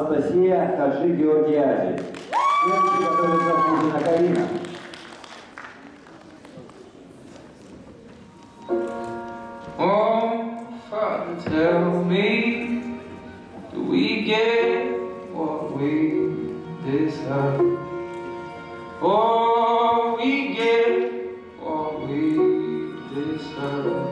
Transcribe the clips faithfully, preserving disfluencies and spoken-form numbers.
Анастасия Хаши-Георгиади. Следующий готовится Путина Карина. Oh, Father, tell me, do we get what we deserve? Oh, we get what we deserve.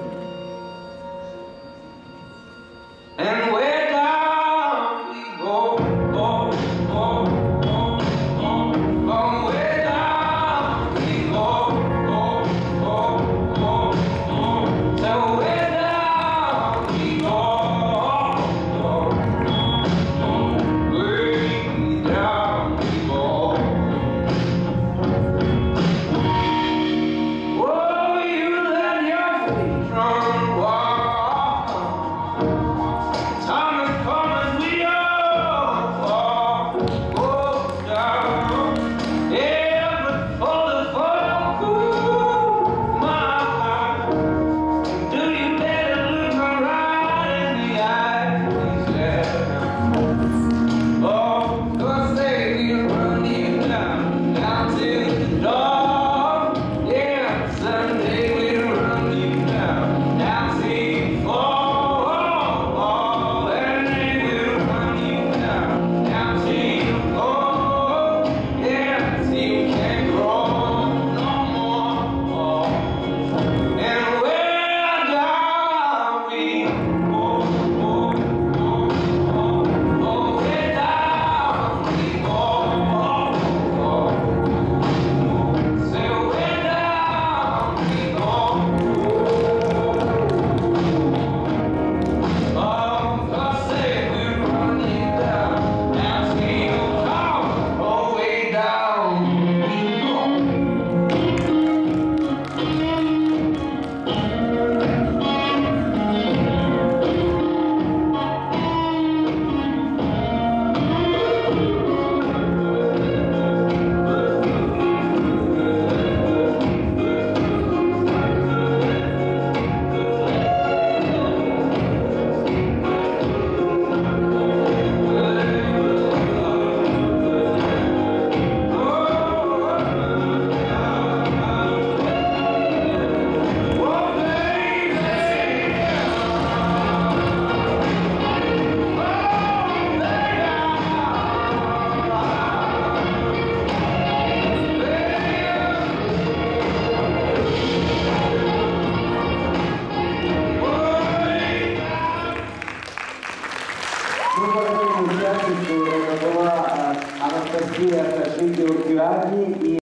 And where down we go, oh, oh, oh, oh, oh, where down we go, oh, oh, oh, oh, so where down we go, oh, oh, oh, way down we go. Oh, you let your feet run wild. Time is coming, we all fall, go down. Yeah, but for the fall, cool, my mind. Do you better look me right in the eye, please, yeah. Oh, 'cause they will run you down, down to the door. Yeah, someday we'll run you down, down to the floor. Участницу это была Анастасия Хаши-Георгиади и